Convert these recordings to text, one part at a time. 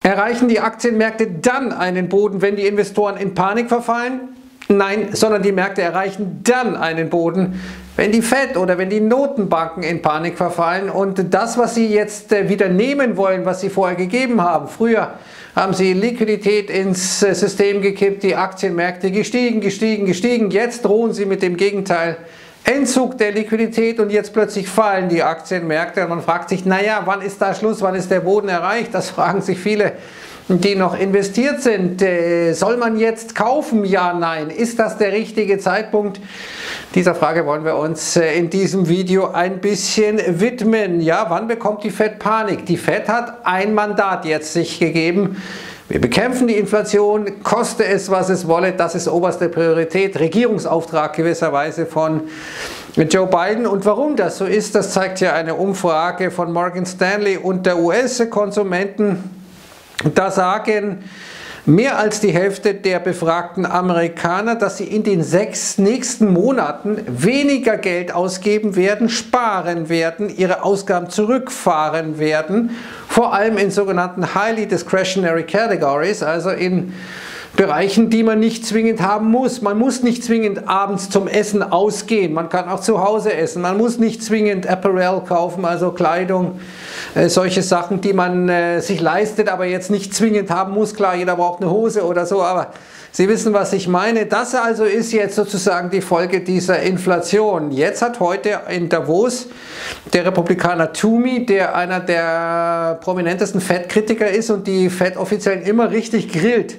Erreichen die Aktienmärkte dann einen Boden, wenn die Investoren in Panik verfallen? Nein, sondern die Märkte erreichen dann einen Boden, wenn die Fed oder wenn die Notenbanken in Panik verfallen und das, was sie jetzt wieder nehmen wollen, was sie vorher gegeben haben. Früher haben sie Liquidität ins System gekippt, die Aktienmärkte gestiegen. Jetzt drohen sie mit dem Gegenteil. Entzug der Liquidität und jetzt plötzlich fallen die Aktienmärkte und man fragt sich, naja, wann ist da Schluss, wann ist der Boden erreicht? Das fragen sich viele, die noch investiert sind. Soll man jetzt kaufen? Ja, nein. Ist das der richtige Zeitpunkt? Dieser Frage wollen wir uns in diesem Video ein bisschen widmen. Ja, wann bekommt die Fed Panik? Die Fed hat ein Mandat jetzt sich gegeben. Wir bekämpfen die Inflation, koste es, was es wolle, das ist oberste Priorität, Regierungsauftrag gewisserweise von Joe Biden. Und warum das so ist, das zeigt ja eine Umfrage von Morgan Stanley unter US-Konsumenten. Da sagen mehr als die Hälfte der befragten Amerikaner, dass sie in den 6 nächsten Monaten weniger Geld ausgeben werden, sparen werden, ihre Ausgaben zurückfahren werden, vor allem in sogenannten Highly Discretionary Categories, also in Bereichen, die man nicht zwingend haben muss. Man muss nicht zwingend abends zum Essen ausgehen, man kann auch zu Hause essen, man muss nicht zwingend Apparel kaufen, also Kleidung, solche Sachen, die man sich leistet, aber jetzt nicht zwingend haben muss. Klar, jeder braucht eine Hose oder so, aber Sie wissen, was ich meine. Das also ist jetzt sozusagen die Folge dieser Inflation. Jetzt hat heute in Davos der Republikaner Toomey, der einer der prominentesten Fed-Kritiker ist und die Fed-Offiziellen immer richtig grillt,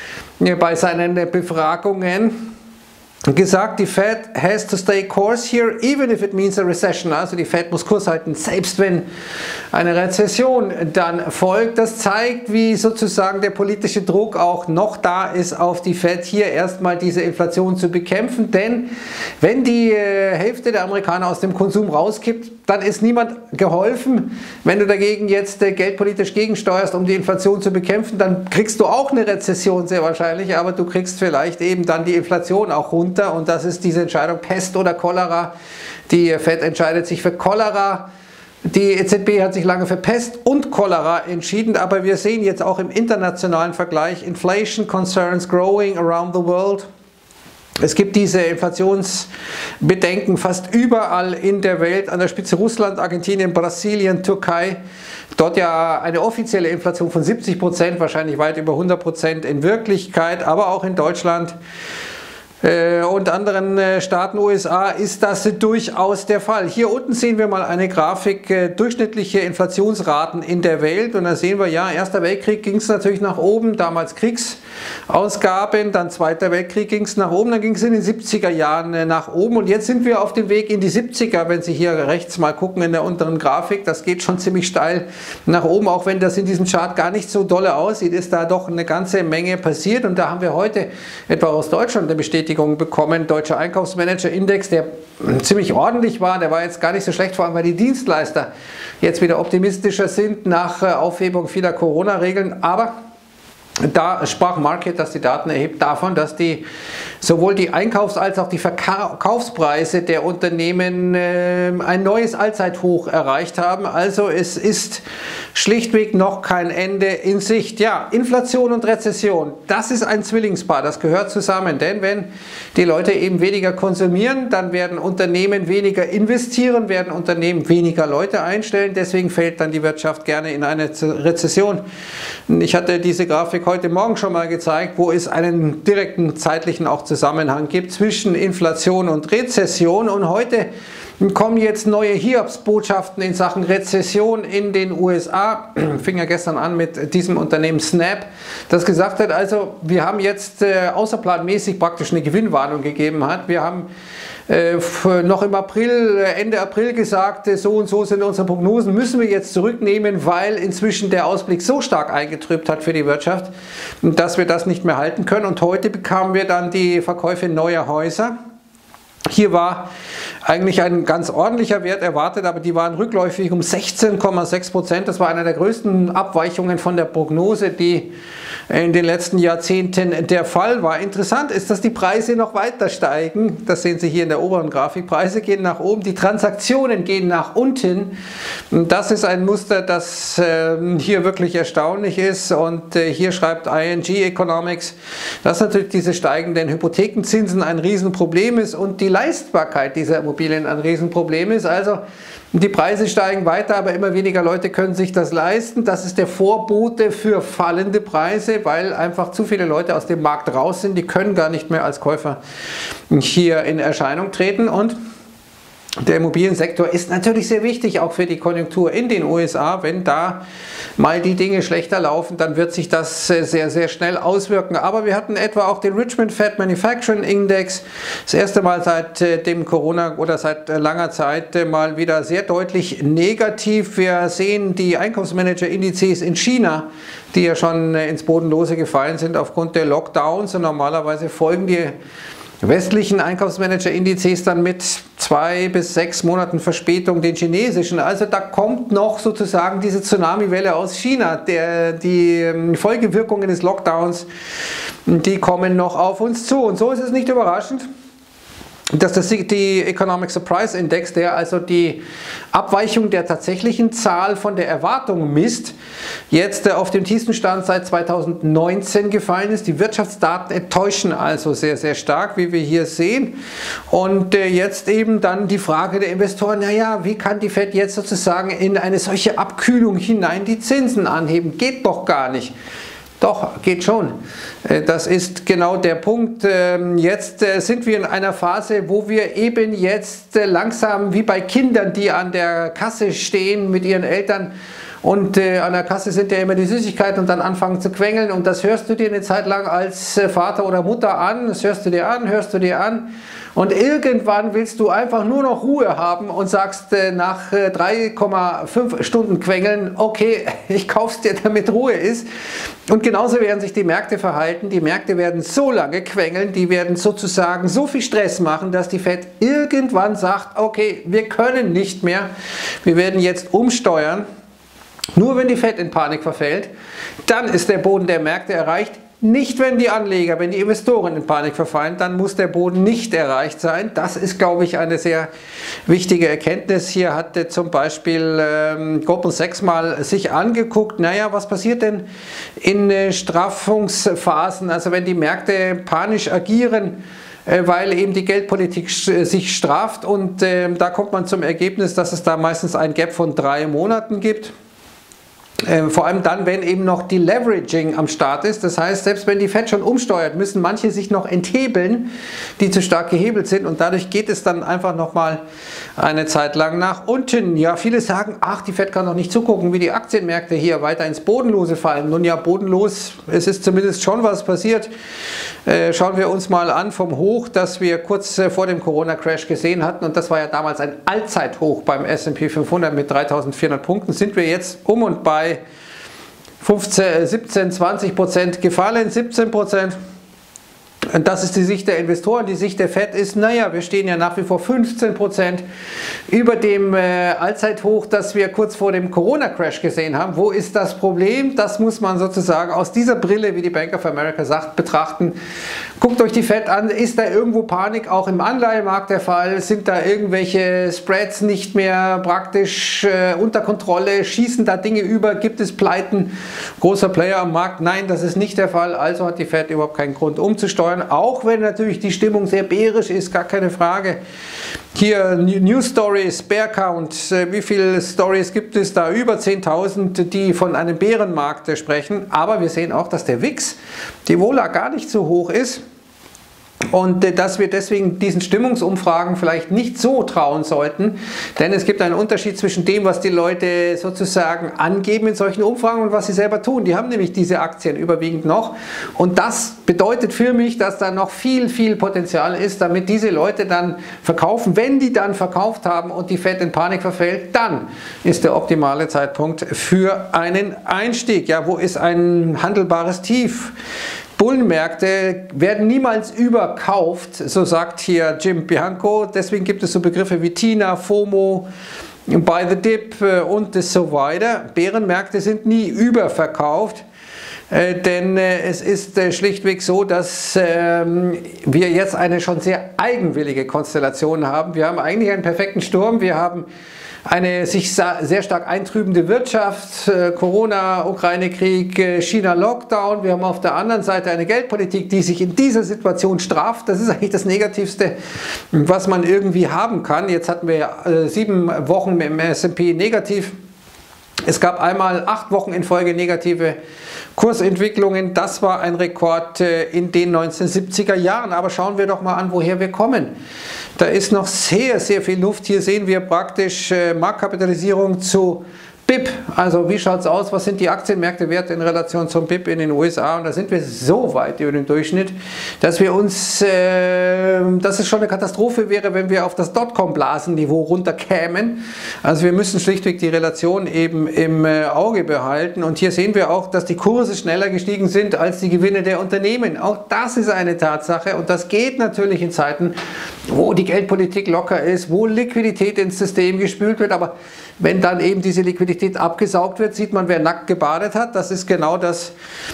bei seinen Befragungen gesagt, die Fed has to stay course here, even if it means a recession. Also die Fed muss Kurs halten, selbst wenn eine Rezession dann folgt. Das zeigt, wie sozusagen der politische Druck auch noch da ist auf die Fed, hier erstmal diese Inflation zu bekämpfen. Denn wenn die Hälfte der Amerikaner aus dem Konsum rauskippt, dann ist niemand geholfen. Wenn du dagegen jetzt geldpolitisch gegensteuerst, um die Inflation zu bekämpfen, dann kriegst du auch eine Rezession sehr wahrscheinlich, aber du kriegst vielleicht eben dann die Inflation auch runter. Und das ist diese Entscheidung Pest oder Cholera. Die Fed entscheidet sich für Cholera. Die EZB hat sich lange für Pest und Cholera entschieden, aber wir sehen jetzt auch im internationalen Vergleich Inflation concerns growing around the world. Es gibt diese Inflationsbedenken fast überall in der Welt, an der Spitze Russland, Argentinien, Brasilien, Türkei. Dort ja eine offizielle Inflation von 70%, wahrscheinlich weit über 100% in Wirklichkeit, aber auch in Deutschland und anderen Staaten USA ist das durchaus der Fall. Hier unten sehen wir mal eine Grafik, durchschnittliche Inflationsraten in der Welt und da sehen wir, ja, Erster Weltkrieg ging es natürlich nach oben, damals Kriegsausgaben, dann Zweiter Weltkrieg ging es nach oben, dann ging es in den 70er Jahren nach oben und jetzt sind wir auf dem Weg in die 70er, wenn Sie hier rechts mal gucken in der unteren Grafik, das geht schon ziemlich steil nach oben, auch wenn das in diesem Chart gar nicht so dolle aussieht, ist da doch eine ganze Menge passiert und da haben wir heute etwa aus Deutschland eine Bestätigung bekommen, Deutscher Einkaufsmanager-Index, der ziemlich ordentlich war, der war jetzt gar nicht so schlecht, vor allem weil die Dienstleister jetzt wieder optimistischer sind nach Aufhebung vieler Corona-Regeln, aber da sprach Market, dass die Daten erhebt, davon, dass sowohl die Einkaufs- als auch die Verkaufspreise der Unternehmen ein neues Allzeithoch erreicht haben. Also es ist schlichtweg noch kein Ende in Sicht. Ja, Inflation und Rezession, das ist ein Zwillingspaar, das gehört zusammen. Denn wenn die Leute eben weniger konsumieren, dann werden Unternehmen weniger investieren, werden Unternehmen weniger Leute einstellen. Deswegen fällt dann die Wirtschaft gerne in eine Rezession. Ich hatte diese Grafik heute Morgen schon mal gezeigt, wo es einen direkten zeitlichen auch Zusammenhang gibt zwischen Inflation und Rezession. Und heute kommen jetzt neue Hiobsbotschaften in Sachen Rezession in den USA. Fing ja gestern an mit diesem Unternehmen Snap, das gesagt hat, also wir haben jetzt außerplanmäßig praktisch eine Gewinnwarnung gegeben hat. Wir haben noch im April, Ende April gesagt, so und so sind unsere Prognosen, müssen wir jetzt zurücknehmen, weil inzwischen der Ausblick so stark eingetrübt hat für die Wirtschaft, dass wir das nicht mehr halten können. Und heute bekamen wir dann die Verkäufe neuer Häuser. Hier war eigentlich ein ganz ordentlicher Wert erwartet, aber die waren rückläufig um 16,6%. Das war einer der größten Abweichungen von der Prognose, die in den letzten Jahrzehnten der Fall war. Interessant ist, dass die Preise noch weiter steigen. Das sehen Sie hier in der oberen Grafik. Preise gehen nach oben, die Transaktionen gehen nach unten. Das ist ein Muster, das hier wirklich erstaunlich ist. Und hier schreibt ING Economics, dass natürlich diese steigenden Hypothekenzinsen ein Riesenproblem ist und die Leistbarkeit dieser Immobilien ein Riesenproblem ist. Also die Preise steigen weiter, aber immer weniger Leute können sich das leisten. Das ist der Vorbote für fallende Preise, weil einfach zu viele Leute aus dem Markt raus sind. Die können gar nicht mehr als Käufer hier in Erscheinung treten. Und der Immobiliensektor ist natürlich sehr wichtig, auch für die Konjunktur in den USA. Wenn da mal die Dinge schlechter laufen, dann wird sich das sehr, sehr schnell auswirken. Aber wir hatten etwa auch den Richmond Fed Manufacturing Index, das erste Mal seit dem Corona oder seit langer Zeit mal wieder sehr deutlich negativ. Wir sehen die Einkaufsmanager-Indizes in China, die ja schon ins Bodenlose gefallen sind aufgrund der Lockdowns. Und normalerweise folgen die westlichen Einkaufsmanager-Indizes dann mit 2 bis 6 Monaten Verspätung den chinesischen. Also da kommt noch sozusagen diese Tsunami-Welle aus China. Die Folgewirkungen des Lockdowns, die kommen noch auf uns zu. Und so ist es nicht überraschend, dass die Economic Surprise Index, der also die Abweichung der tatsächlichen Zahl von der Erwartung misst, jetzt auf dem tiefsten Stand seit 2019 gefallen ist. Die Wirtschaftsdaten enttäuschen also sehr, sehr stark, wie wir hier sehen. Und jetzt eben dann die Frage der Investoren, naja, wie kann die Fed jetzt sozusagen in eine solche Abkühlung hinein die Zinsen anheben? Geht doch gar nicht. Doch, geht schon. Das ist genau der Punkt. Jetzt sind wir in einer Phase, wo wir eben jetzt langsam wie bei Kindern, die an der Kasse stehen mit ihren Eltern, und an der Kasse sind ja immer die Süßigkeiten und dann anfangen zu quengeln, und das hörst du dir eine Zeit lang als Vater oder Mutter an, das hörst du dir an und irgendwann willst du einfach nur noch Ruhe haben und sagst nach 3,5 Stunden quengeln, okay, ich kauf's dir, damit Ruhe ist. Und genauso werden sich die Märkte verhalten. Die Märkte werden so lange quengeln, die werden sozusagen so viel Stress machen, dass die Fed irgendwann sagt, okay, wir können nicht mehr, wir werden jetzt umsteuern. Nur wenn die Fed in Panik verfällt, dann ist der Boden der Märkte erreicht. Nicht, wenn die Anleger, wenn die Investoren in Panik verfallen, dann muss der Boden nicht erreicht sein. Das ist, glaube ich, eine sehr wichtige Erkenntnis. Hier hatte zum Beispiel Goldman Sachs mal sich angeguckt, naja, was passiert denn in Straffungsphasen, also wenn die Märkte panisch agieren, weil eben die Geldpolitik sich straft, und da kommt man zum Ergebnis, dass es da meistens ein Gap von 3 Monaten gibt. Vor allem dann, wenn eben noch die Leveraging am Start ist. Das heißt, selbst wenn die Fed schon umsteuert, müssen manche sich noch enthebeln, die zu stark gehebelt sind, und dadurch geht es dann einfach nochmal eine Zeit lang nach unten. Ja, viele sagen, ach, die Fed kann doch nicht zugucken, wie die Aktienmärkte hier weiter ins Bodenlose fallen. Nun ja, bodenlos, es ist zumindest schon was passiert. Schauen wir uns mal an vom Hoch, das wir kurz vor dem Corona-Crash gesehen hatten, und das war ja damals ein Allzeithoch beim S&P 500 mit 3.400 Punkten, sind wir jetzt um und bei 15, 17, 20% gefallen, 17%. Und das ist die Sicht der Investoren. Die Sicht der Fed ist, naja, wir stehen ja nach wie vor 15% über dem Allzeithoch, das wir kurz vor dem Corona-Crash gesehen haben. Wo ist das Problem? Das muss man sozusagen aus dieser Brille, wie die Bank of America sagt, betrachten. Guckt euch die Fed an. Ist da irgendwo Panik auch im Anleihenmarkt der Fall? Sind da irgendwelche Spreads nicht mehr praktisch unter Kontrolle? Schießen da Dinge über? Gibt es Pleiten großer Player am Markt? Nein, das ist nicht der Fall. Also hat die Fed überhaupt keinen Grund umzusteuern. Auch wenn natürlich die Stimmung sehr bärisch ist, gar keine Frage. Hier News Stories, Bear Count, wie viele Stories gibt es da? Über 10.000, die von einem Bärenmarkt sprechen. Aber wir sehen auch, dass der VIX, die Vola, gar nicht so hoch ist. Und dass wir deswegen diesen Stimmungsumfragen vielleicht nicht so trauen sollten, denn es gibt einen Unterschied zwischen dem, was die Leute sozusagen angeben in solchen Umfragen und was sie selber tun. Die haben nämlich diese Aktien überwiegend noch, und das bedeutet für mich, dass da noch viel, viel Potenzial ist, damit diese Leute dann verkaufen. Wenn die dann verkauft haben und die Fed in Panik verfällt, dann ist der optimale Zeitpunkt für einen Einstieg. Ja, wo ist ein handelbares Tief? Bullenmärkte werden niemals überkauft, so sagt hier Jim Bianco. Deswegen gibt es so Begriffe wie TINA, FOMO, Buy the Dip und so weiter. Bärenmärkte sind nie überverkauft. Denn es ist schlichtweg so, dass wir jetzt eine schon sehr eigenwillige Konstellation haben. Wir haben eigentlich einen perfekten Sturm. Wir haben eine sich sehr stark eintrübende Wirtschaft, Corona, Ukraine-Krieg, China-Lockdown. Wir haben auf der anderen Seite eine Geldpolitik, die sich in dieser Situation straft. Das ist eigentlich das Negativste, was man irgendwie haben kann. Jetzt hatten wir 7 Wochen mit dem S&P negativ. Es gab einmal 8 Wochen in Folge negative Kursentwicklungen. Das war ein Rekord in den 1970er Jahren. Aber schauen wir doch mal an, woher wir kommen. Da ist noch sehr, sehr viel Luft. Hier sehen wir praktisch Marktkapitalisierung zu BIP. Also wie schaut es aus? Was sind die Aktienmärktewerte in Relation zum BIP in den USA? Und da sind wir so weit über dem Durchschnitt, dass wir uns, dass es schon eine Katastrophe wäre, wenn wir auf das Dotcom-Blasenniveau runterkämen. Also wir müssen schlichtweg die Relation eben im Auge behalten. Und hier sehen wir auch, dass die Kurse schneller gestiegen sind als die Gewinne der Unternehmen. Auch das ist eine Tatsache. Und das geht natürlich in Zeiten, wo die Geldpolitik locker ist, wo Liquidität ins System gespült wird. Aber wenn dann eben diese Liquidität abgesaugt wird, sieht man, wer nackt gebadet hat. Das ist genau das,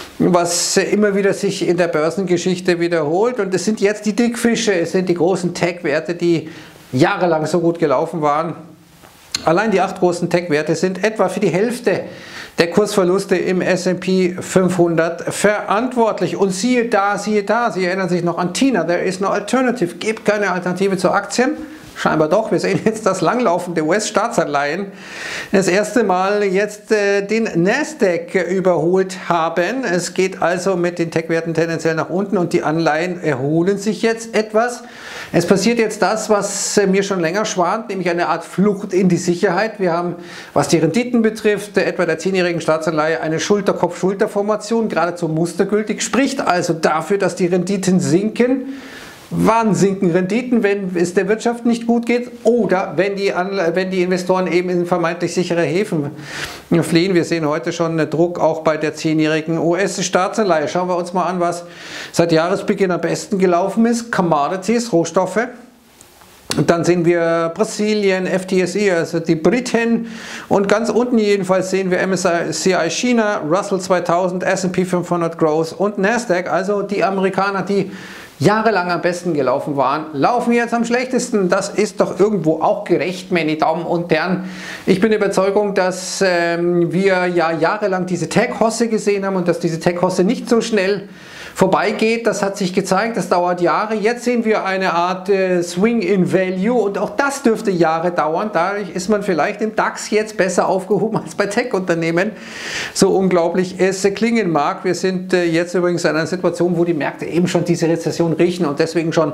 was immer wieder sich in der Börsengeschichte wiederholt. Und es sind jetzt die Dickfische, es sind die großen Tech-Werte, die jahrelang so gut gelaufen waren. Allein die 8 großen Tech-Werte sind etwa für die Hälfte der Kursverluste im S&P 500 verantwortlich. Und siehe da, Sie erinnern sich noch an TINA, there is no alternative, gibt keine Alternative zu Aktien. Scheinbar doch. Wir sehen jetzt, dass langlaufende US-Staatsanleihen das erste Mal jetzt den Nasdaq überholt haben. Es geht also mit den Tech-Werten tendenziell nach unten und die Anleihen erholen sich jetzt etwas. Es passiert jetzt das, was mir schon länger schwant, nämlich eine Art Flucht in die Sicherheit. Wir haben, was die Renditen betrifft, etwa der 10-jährigen Staatsanleihe eine Schulter-Kopf-Schulter-Formation, geradezu mustergültig, spricht also dafür, dass die Renditen sinken. Wann sinken Renditen? Wenn es der Wirtschaft nicht gut geht oder wenn die Investoren eben in vermeintlich sichere Häfen fliehen. Wir sehen heute schon Druck auch bei der 10-jährigen US-Staatsanleihe. Schauen wir uns mal an, was seit Jahresbeginn am besten gelaufen ist. Commodities, Rohstoffe. Und dann sehen wir Brasilien, FTSE, also die Briten, und ganz unten jedenfalls sehen wir MSCI China, Russell 2000, S&P 500 Growth und Nasdaq, also die Amerikaner, die jahrelang am besten gelaufen waren, laufen jetzt am schlechtesten. Das ist doch irgendwo auch gerecht, meine Damen und Herren. Ich bin der Überzeugung, dass wir ja jahrelang diese Tech-Hosse gesehen haben und dass diese Tech-Hosse nicht so schnell vorbeigeht. Das hat sich gezeigt, das dauert Jahre. Jetzt sehen wir eine Art Swing in Value und auch das dürfte Jahre dauern. Dadurch ist man vielleicht im DAX jetzt besser aufgehoben als bei Tech-Unternehmen. So unglaublich es klingen mag. Wir sind jetzt übrigens in einer Situation, wo die Märkte eben schon diese Rezession riechen und deswegen schon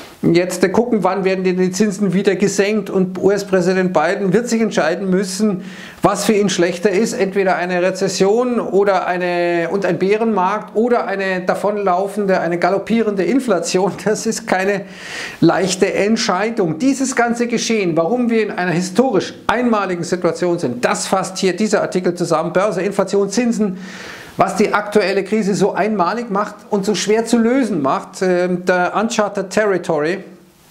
jetzt gucken, wann werden denn die Zinsen wieder gesenkt, und US-Präsident Biden wird sich entscheiden müssen, was für ihn schlechter ist, entweder eine Rezession oder und ein Bärenmarkt oder eine davonlaufende, eine galoppierende Inflation. Das ist keine leichte Entscheidung. Dieses ganze Geschehen, warum wir in einer historisch einmaligen Situation sind, das fasst hier dieser Artikel zusammen. Börse, Inflation, Zinsen. Was die aktuelle Krise so einmalig macht und so schwer zu lösen macht, der Uncharted Territory,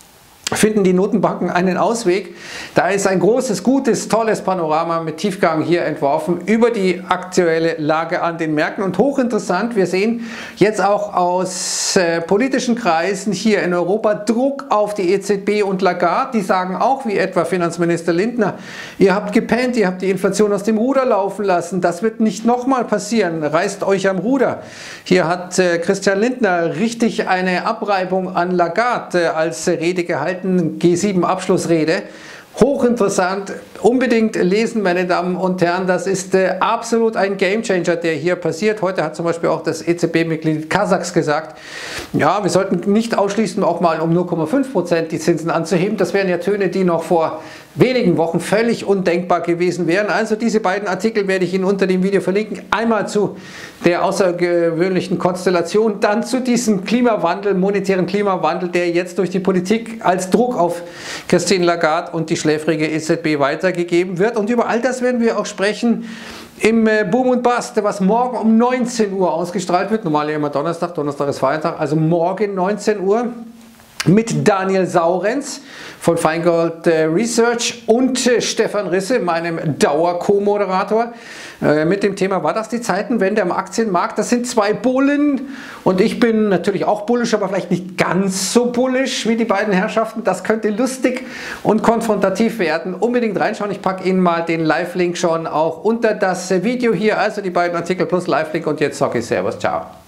finden die Notenbanken einen Ausweg. Da ist ein großes, gutes, tolles Panorama mit Tiefgang hier entworfen über die aktuelle Lage an den Märkten. Und hochinteressant, wir sehen jetzt auch aus politischen Kreisen hier in Europa Druck auf die EZB und Lagarde. Die sagen auch, wie etwa Finanzminister Lindner, ihr habt gepennt, ihr habt die Inflation aus dem Ruder laufen lassen. Das wird nicht nochmal passieren. Reißt euch am Ruder. Hier hat Christian Lindner richtig eine Abreibung an Lagarde als Rede gehalten. G7-Abschlussrede. Hochinteressant, unbedingt lesen, meine Damen und Herren, das ist absolut ein Gamechanger, der hier passiert. Heute hat zum Beispiel auch das EZB-Mitglied Kasachs gesagt, ja, wir sollten nicht ausschließen, auch mal um 0,5% die Zinsen anzuheben. Das wären ja Töne, die noch vor wenigen Wochen völlig undenkbar gewesen wären. Also diese beiden Artikel werde ich Ihnen unter dem Video verlinken. Einmal zu der außergewöhnlichen Konstellation, dann zu diesem Klimawandel, monetären Klimawandel, der jetzt durch die Politik als Druck auf Christine Lagarde und die schläfrige EZB weitergegeben wird. Und über all das werden wir auch sprechen im Boom und Bust, was morgen um 19 Uhr ausgestrahlt wird. Normal immer Donnerstag, Donnerstag ist Feiertag, also morgen 19 Uhr. Mit Daniel Saurenz von Feingold Research und Stefan Risse, meinem Dauer-Co-Moderator, mit dem Thema: War das die Zeitenwende am Aktienmarkt? Das sind zwei Bullen und ich bin natürlich auch bullisch, aber vielleicht nicht ganz so bullisch wie die beiden Herrschaften. Das könnte lustig und konfrontativ werden. Unbedingt reinschauen. Ich packe Ihnen mal den Live-Link schon auch unter das Video hier, also die beiden Artikel plus Live-Link. Und jetzt sage ich Servus, ciao.